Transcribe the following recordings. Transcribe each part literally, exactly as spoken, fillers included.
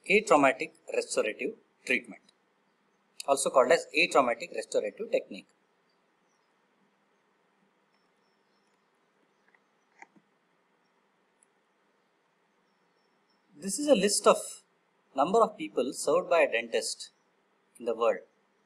Atraumatic restorative treatment, also called as atraumatic restorative technique. This is a list of number of people served by a dentist in the world.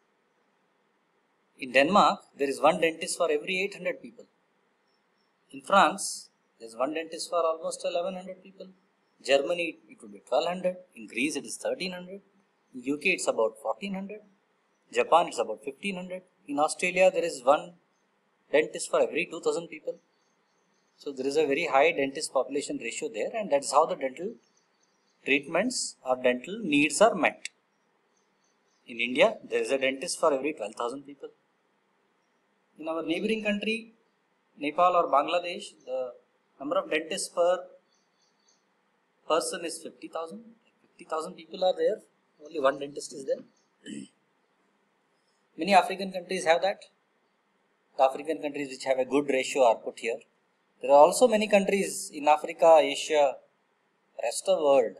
In Denmark, there is one dentist for every eight hundred people. In France, there is one dentist for almost eleven hundred people. Germany, it would be twelve hundred. In Greece, it is thirteen hundred. In U K, it's about fourteen hundred. Japan, it's about fifteen hundred. In Australia, there is one dentist for every two thousand people. So, there is a very high dentist population ratio there, and that is how the dental treatments or dental needs are met. In India, there is a dentist for every twelve thousand people. In our neighboring country, Nepal or Bangladesh, the number of dentists per person is fifty thousand. fifty thousand people are there, only one dentist is there. Many African countries have that. The African countries which have a good ratio are put here. There are also many countries in Africa, Asia, rest of the world,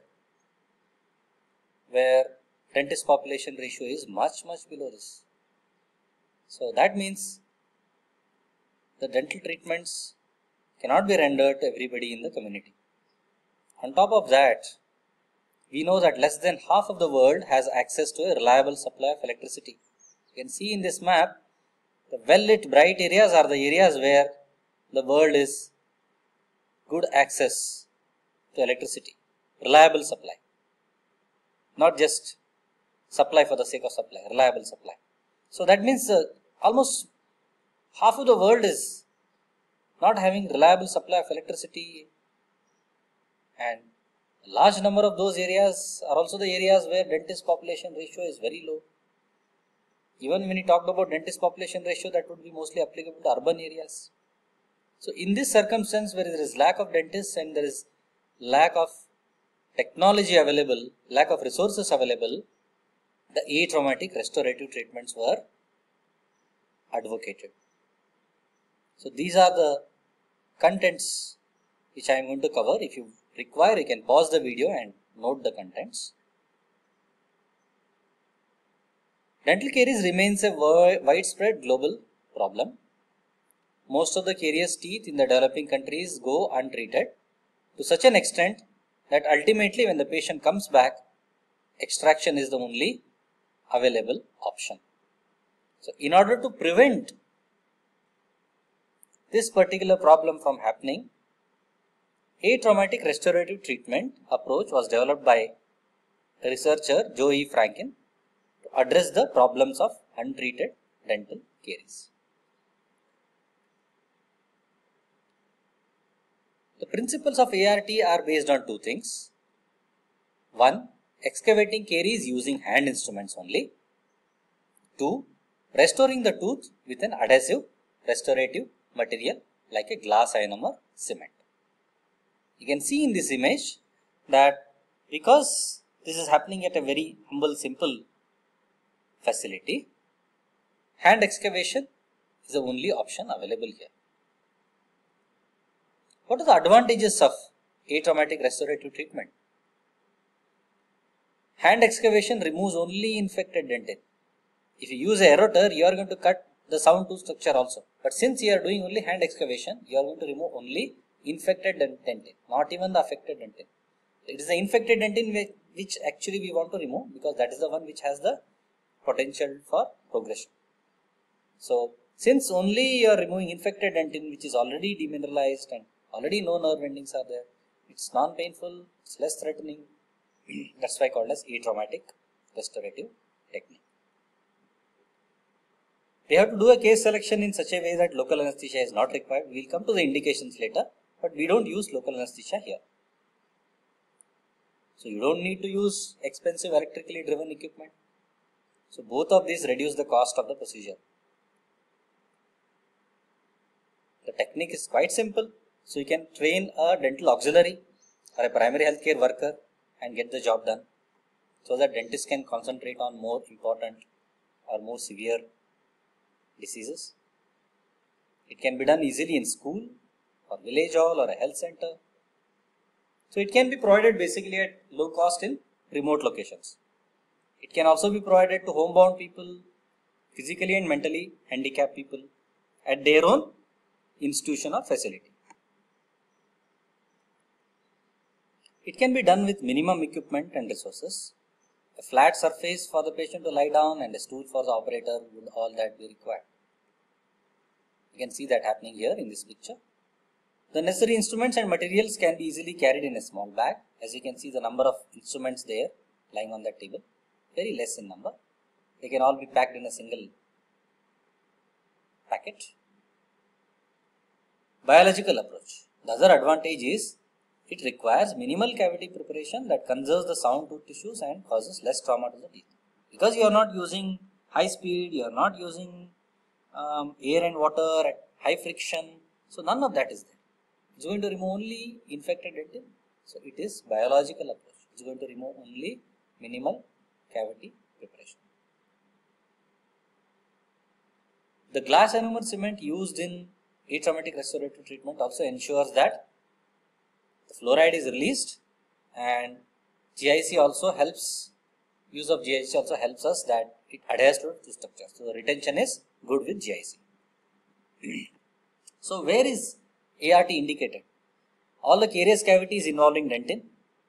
where dentist population ratio is much, much below this. So that means the dental treatments cannot be rendered to everybody in the community. On top of that, we know that less than half of the world has access to a reliable supply of electricity. You can see in this map, the well-lit bright areas are the areas where the world is good access to electricity, reliable supply. Not just supply for the sake of supply, reliable supply. So that means uh, almost half of the world is not having reliable supply of electricity, and a large number of those areas are also the areas where dentist population ratio is very low. Even when you talked about dentist population ratio, that would be mostly applicable to urban areas. So in this circumstance where there is lack of dentists and there is lack of technology available, lack of resources available, the atraumatic restorative treatments were advocated. So these are the contents which I am going to cover. If you require, you can pause the video and note the contents. Dental caries remains a widespread global problem. Most of the carious teeth in the developing countries go untreated to such an extent that ultimately when the patient comes back, extraction is the only available option. So in order to prevent this particular problem from happening, atraumatic restorative treatment approach was developed by researcher Joe E. Franken to address the problems of untreated dental caries. The principles of A R T are based on two things. One, excavating caries using hand instruments only. Two, restoring the tooth with an adhesive restorative material like a glass ionomer or cement. You can see in this image that because this is happening at a very humble, simple facility, hand excavation is the only option available here. What are the advantages of atraumatic restorative treatment? Hand excavation removes only infected dentin. If you use a erotor, you are going to cut the sound tooth structure also. But since you are doing only hand excavation, you are going to remove only infected dentin, not even the affected dentin. It is the infected dentin which actually we want to remove, because that is the one which has the potential for progression. So since only you are removing infected dentin which is already demineralized and already no nerve endings are there, it's non-painful, it's less threatening. That's why called as atraumatic restorative technique. We have to do a case selection in such a way that local anesthesia is not required. We will come to the indications later, but we don't use local anesthesia here. So you don't need to use expensive electrically driven equipment. So both of these reduce the cost of the procedure. The technique is quite simple. So you can train a dental auxiliary or a primary healthcare worker and get the job done, so that dentists can concentrate on more important or more severe diseases. It can be done easily in school or village hall or a health center. So it can be provided basically at low cost in remote locations. It can also be provided to homebound people, physically and mentally handicapped people at their own institution or facility. It can be done with minimum equipment and resources. A flat surface for the patient to lie down and a stool for the operator would all that be required. You can see that happening here in this picture. The necessary instruments and materials can be easily carried in a small bag. As you can see, the number of instruments there lying on that table, very less in number. They can all be packed in a single packet. Biological approach. The other advantage is it requires minimal cavity preparation that conserves the sound tooth tissues and causes less trauma to the teeth. Because you are not using high speed, you are not using um, air and water at high friction, so none of that is there. It's going to remove only infected dentin. So it is biological approach. It's going to remove only minimal cavity preparation. The glass ionomer cement used in atraumatic restorative treatment also ensures that the fluoride is released, and G I C also helps, use of G I C also helps us that it adheres to the structure. So the retention is good with G I C. So where is A R T indicated? All the carious cavities involving dentin,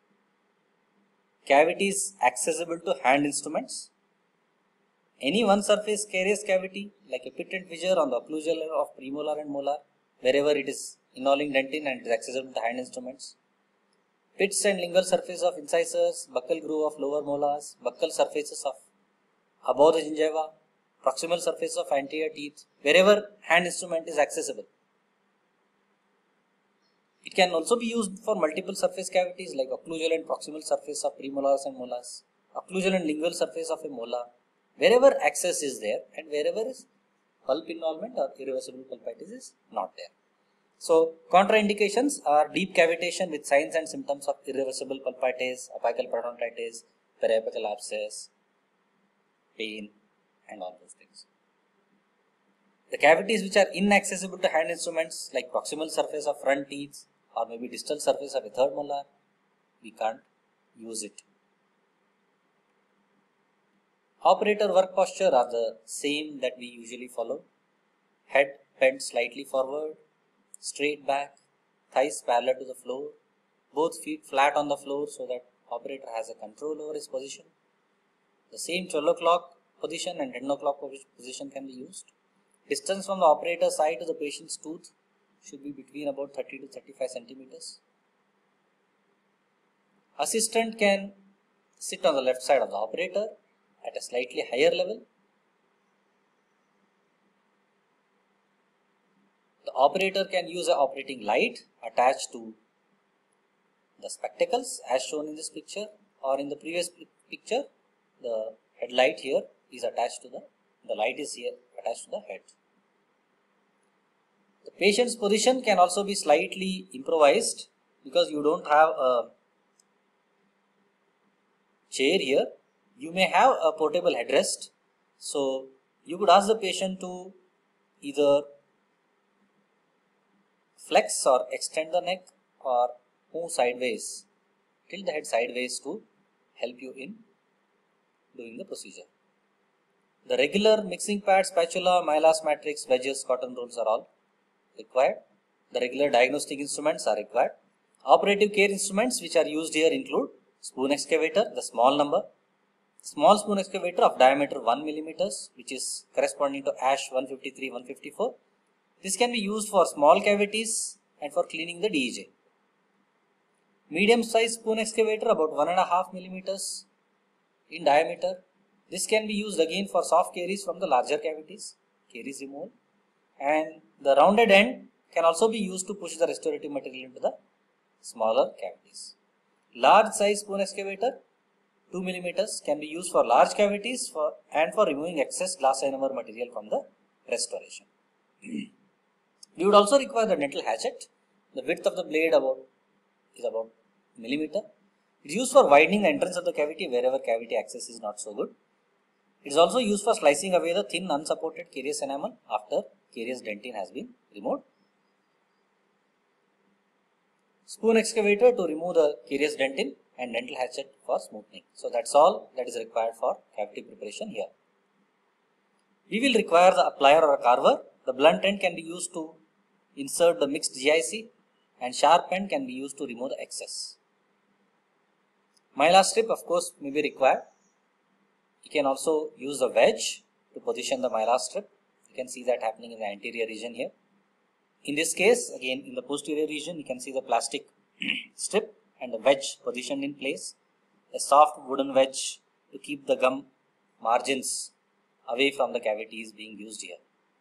cavities accessible to hand instruments, any one surface carious cavity like a pit and fissure on the occlusal layer of premolar and molar, wherever it is involving dentin and is accessible to hand instruments, pits and lingual surface of incisors, buccal groove of lower molars, buccal surfaces of above the gingiva, proximal surface of anterior teeth, wherever hand instrument is accessible. It can also be used for multiple surface cavities like occlusal and proximal surface of premolars and molars, occlusal and lingual surface of a molar, wherever access is there and wherever is pulp involvement or irreversible pulpitis is not there. So contraindications are deep cavitation with signs and symptoms of irreversible pulpitis, apical parodontitis, periapical abscess, pain, and all those things. The cavities which are inaccessible to hand instruments like proximal surface of front teeth or maybe distal surface of a third molar, we can't use it. Operator work posture are the same that we usually follow. Head bent slightly forward, straight back, thighs parallel to the floor, both feet flat on the floor so that operator has a control over his position. The same twelve o'clock position and ten o'clock position can be used. Distance from the operator side to the patient's tooth should be between about thirty to thirty-five centimeters. Assistant can sit on the left side of the operator at a slightly higher level. The operator can use an operating light attached to the spectacles as shown in this picture, or in the previous picture the headlight here is attached to the, the light is here attached to the head. The patient's position can also be slightly improvised because you don't have a chair here. You may have a portable headrest. So you could ask the patient to either flex or extend the neck or move sideways, tilt the head sideways to help you in doing the procedure. The regular mixing pad, spatula, Mylas matrix, wedges, cotton rolls are all required. The regular diagnostic instruments are required. Operative care instruments which are used here include spoon excavator, the small number, small spoon excavator of diameter one millimeter, which is corresponding to ASH one fifty-three one fifty-four. This can be used for small cavities and for cleaning the D E J. Medium size spoon excavator about one and a half millimeters in diameter. This can be used again for soft caries from the larger cavities, caries removal. And the rounded end can also be used to push the restorative material into the smaller cavities. Large size spoon excavator, two millimeters, can be used for large cavities for and for removing excess glass ionomer material from the restoration. We would also require the dental hatchet. The width of the blade about is about millimeter. It is used for widening the entrance of the cavity wherever cavity access is not so good. It is also used for slicing away the thin unsupported carious enamel after carious dentin has been removed. Spoon excavator to remove the carious dentin and dental hatchet for smoothing. So that's all that is required for cavity preparation here. We will require the applier or a carver. The blunt end can be used to insert the mixed G I C and sharp end can be used to remove the excess. Mylar strip of course may be required. You can also use a wedge to position the mylar strip. You can see that happening in the anterior region here. In this case, again in the posterior region, you can see the plastic strip and the wedge positioned in place. A soft wooden wedge to keep the gum margins away from the cavity is being used here.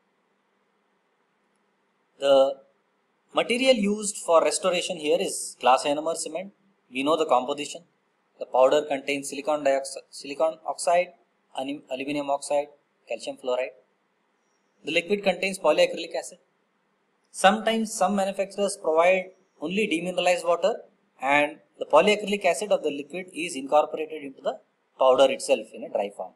The material used for restoration here is glass ionomer cement. We know the composition. The powder contains silicon dioxide, silicon oxide, aluminum oxide, calcium fluoride. The liquid contains polyacrylic acid. Sometimes some manufacturers provide only demineralized water and the polyacrylic acid of the liquid is incorporated into the powder itself in a dry form.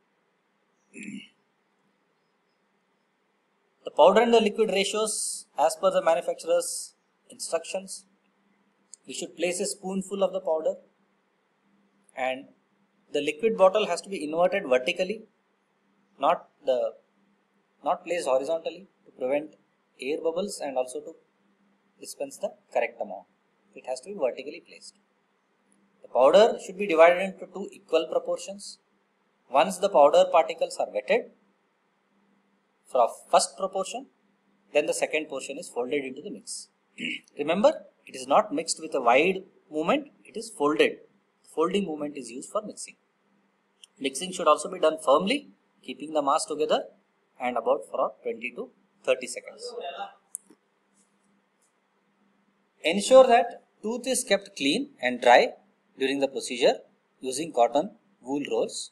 The powder and the liquid ratios as per the manufacturer's instructions. We should place a spoonful of the powder and the liquid bottle has to be inverted vertically, not the not placed horizontally to prevent air bubbles and also to dispense the correct amount. It has to be vertically placed. The powder should be divided into two equal proportions. Once the powder particles are wetted for first proportion, then the second portion is folded into the mix. Remember, it is not mixed with a wide movement, it is folded. Folding movement is used for mixing. Mixing should also be done firmly, keeping the mass together and about for twenty to thirty seconds. Ensure that tooth is kept clean and dry during the procedure using cotton wool rolls.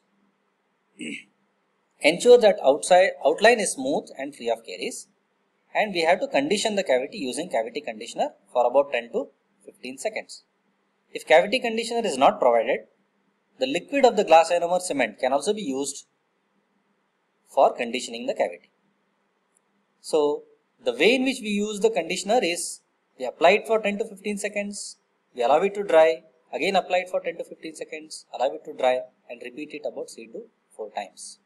Ensure that outside outline is smooth and free of caries, and we have to condition the cavity using cavity conditioner for about ten to fifteen seconds. If cavity conditioner is not provided, the liquid of the glass ionomer cement can also be used for conditioning the cavity. So the way in which we use the conditioner is we apply it for ten to fifteen seconds, we allow it to dry, again apply it for ten to fifteen seconds, allow it to dry and repeat it about three to four times.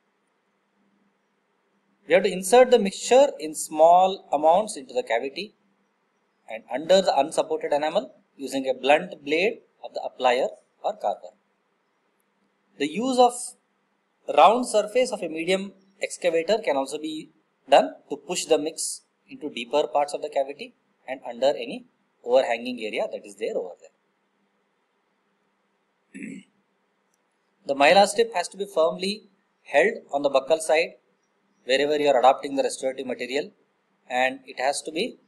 We have to insert the mixture in small amounts into the cavity and under the unsupported enamel using a blunt blade of the applier or carver. The use of round surface of a medium excavator can also be done to push the mix into deeper parts of the cavity and under any overhanging area that is there over there. The mylar strip has to be firmly held on the buccal side wherever you are adopting the restorative material, and it has to be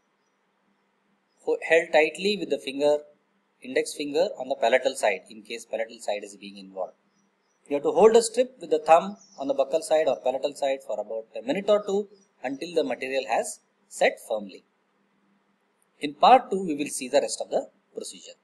held tightly with the finger, index finger on the palatal side in case palatal side is being involved. You have to hold the strip with the thumb on the buccal side or palatal side for about a minute or two until the material has set firmly. In part two, we will see the rest of the procedure.